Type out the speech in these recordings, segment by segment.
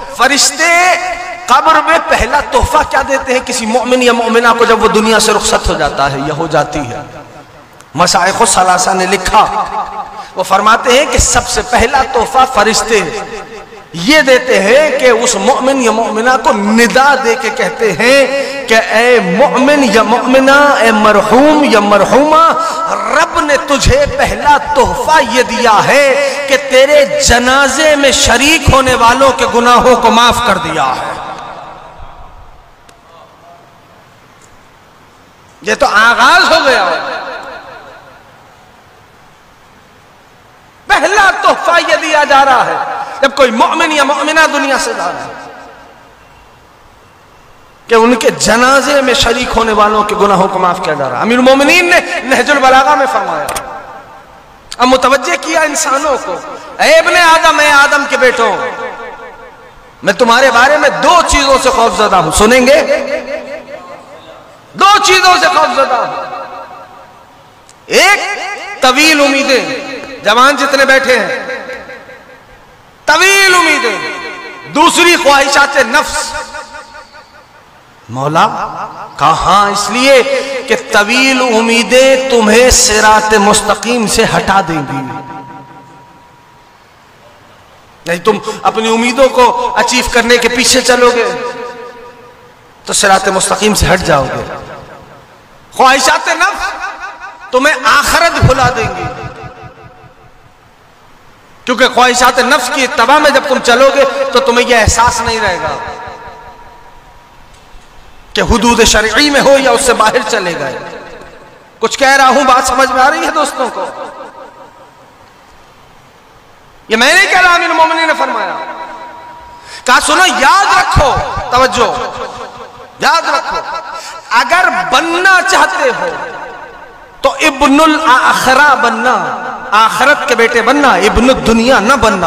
फरिश्ते कब्र में पहला तोहफा क्या देते हैं किसी मोमिन या मोमिना को जब वो दुनिया से रुखसत हो जाता है या हो जाती है? मसाइख सलासा ने लिखा, वो फरमाते हैं कि सबसे पहला तोहफा फरिश्ते ये देते हैं कि उस मोमिन या मोमिना को निदा दे के कहते हैं कि ए मोमिन या मोमिना, ए मरहूम या मरहूमा, रब ने तुझे पहला तोहफा ये दिया है कि तेरे जनाजे में शरीक होने वालों के गुनाहों को माफ कर दिया है। ये तो आगाज हो गया। पहला तोहफा ये दिया जा रहा है जब कोई मोमिन या मोमिना दुनिया से जा रहा है कि उनके जनाजे में शरीक होने वालों के गुनाहों को माफ किया जा रहा है। अमीरुल मोमिनीन ने नहजुल बलागा में फरमाया, अब मुतवज्जे किया इंसानों को, ऐ इब्ने आदम, ऐ आदम के बेटों, मैं तुम्हारे बारे में दो चीजों से खौफजदा हूं। सुनेंगे? दो चीजों से खौफजदा हूं। एक, तवील उम्मीदें, जवान जितने बैठे हैं तवील उम्मीदें। दूसरी, ख्वाहिशात नफ्स। मौला कहा, इसलिए कि तवील उम्मीदें तुम्हें सिरात मुस्तकीम से हटा देंगी। नहीं, तुम अपनी उम्मीदों को अचीव करने के पीछे चलोगे तो सिरात मुस्तकीम से हट जाओगे। ख्वाहिशात नफ्स तुम्हें आखिरत भुला देंगी, क्योंकि ख्वाहिशात नफ्स की इत्तबा में जब तुम चलोगे तो तुम्हें यह एहसास नहीं रहेगा कि हुदूद शरई में हो या उससे बाहर चले गए। कुछ कह रहा हूं, बात समझ में आ रही है दोस्तों को? ये मैं नहीं कह रहा, अमीरुल मोमिनीन ने फरमाया। कहा सुनो, याद रखो, तवज्जो, याद रखो, अगर बनना चाहते हो तो इब्नुल आखिरा बनना, आखिरत के बेटे बनना, इब्नुल दुनिया न बनना।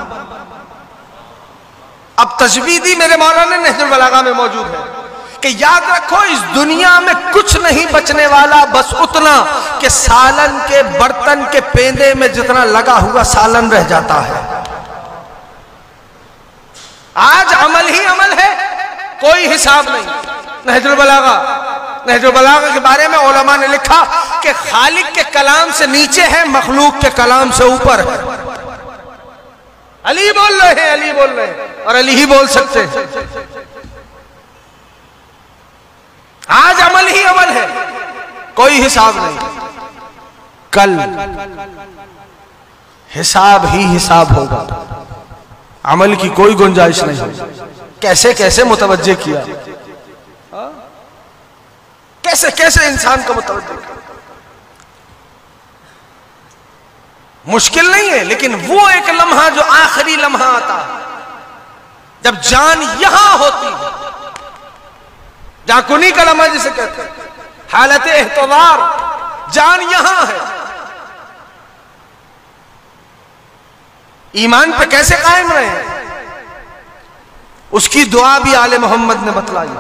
अब तजवीदी मेरे मौलाना नहजुल बलागा में मौजूद है कि याद रखो, इस दुनिया में कुछ नहीं बचने वाला, बस उतना कि सालन के बर्तन के पेंदे में जितना लगा हुआ सालन रह जाता है। आज अमल ही अमल है, कोई हिसाब नहीं। नहजुल बलागा के बारे में उलमा ने लिखा कि खालिक के कलाम से नीचे है, मखलूक के कलाम से ऊपर है। अली बोल रहे हैं, अली बोल रहे हैं, और अली ही बोल सकते हैं। आज अमल ही अमल है, कोई हिसाब नहीं। कल हिसाब ही हिसाब होगा, अमल की कोई गुंजाइश नहीं। कैसे कैसे मुतवज्जे किया, कैसे कैसे इंसान को मुतवज्जे किया। मुश्किल नहीं है, लेकिन वो एक लम्हा जो आखिरी लम्हा आता है जब जान यहां होती है, जाकुनी का लम्हा जिसे कहते हैं, हालत एहतवार, जान यहां है। ईमान पे कैसे कायम रहे, उसकी दुआ भी आले मोहम्मद ने बतलाई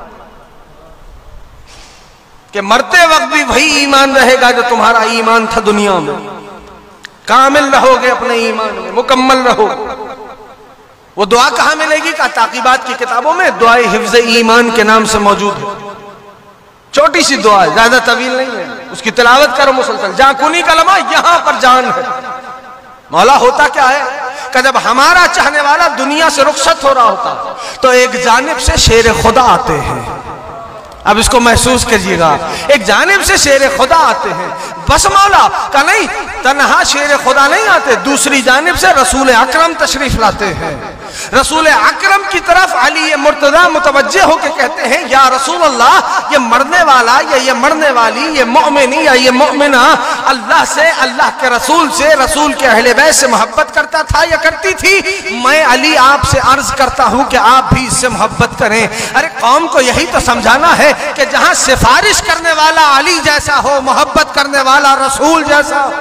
कि मरते वक्त भी वही ईमान रहेगा जो तुम्हारा ईमान था दुनिया में। कामिल रहोगे अपने ईमान में, मुकम्मल रहोगे। वो दुआ कहां मिलेगी? का ताकीबात की किताबों में दुआए हिफ्ज़ ईमान के नाम से मौजूद है। छोटी सी दुआ है, ज्यादा तवील नहीं है, उसकी तिलावत करो मुसलसल। जाकुनी का लम्हा यहां पर जान है। मौला होता क्या है कि जब हमारा चाहने वाला दुनिया से रुखसत हो रहा होता तो एक जानिब से शेर खुदा आते हैं। अब इसको महसूस कीजिएगा, एक जानिब से शेर खुदा आते हैं, बस मौला का नहीं, तन्हा शेर खुदा नहीं आते, दूसरी जानिब से रसूल अकरम तशरीफ लाते हैं। रसूल अकरम की तरफ अली मुर्तजा मुतवज्जे होकर कहते हैं, या रसूल अल्लाह, ये मरने वाला या ये मरने वाली, ये मोमिनी या ये मोमिना अल्लाह से, अल्लाह के रसूल से, रसूल के अहले बैत से मोहब्बत करता था या करती थी। मैं अली आपसे अर्ज करता हूं कि आप भी इससे मोहब्बत करें। अरे कौम को यही तो समझाना है कि जहां सिफारिश करने वाला अली जैसा हो, मोहब्बत करने वाला रसूल जैसा हो।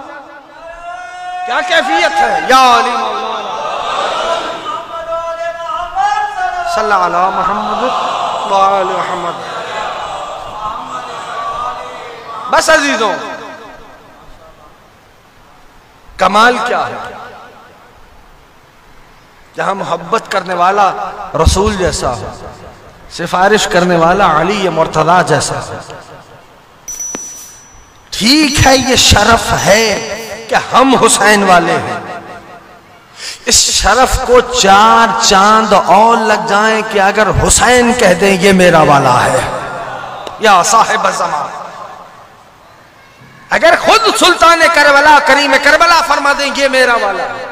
क्या कैफियत है? या अली मौलाना सल्लल्लाहु अलैहि मुहम्मद व आले मुहम्मद। बस अजीजों, कमाल क्या है जहां मोहब्बत करने वाला रसूल जैसा हो, सिफारिश करने वाला अली या मुर्तदा जैसा हो। ठीक है, ये शरफ है कि हम हुसैन वाले हैं। इस शरफ को 4 चांद और लग जाएं कि अगर हुसैन कह दें ये मेरा वाला है, या साहिब ज़मान। अगर खुद सुल्तान करबला करीम करबला फरमा दें ये मेरा वाला है,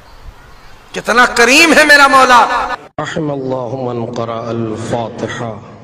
कितना करीम है मेरा मौला। रहमल्लाहु मन क़रा अल फ़ातिहा।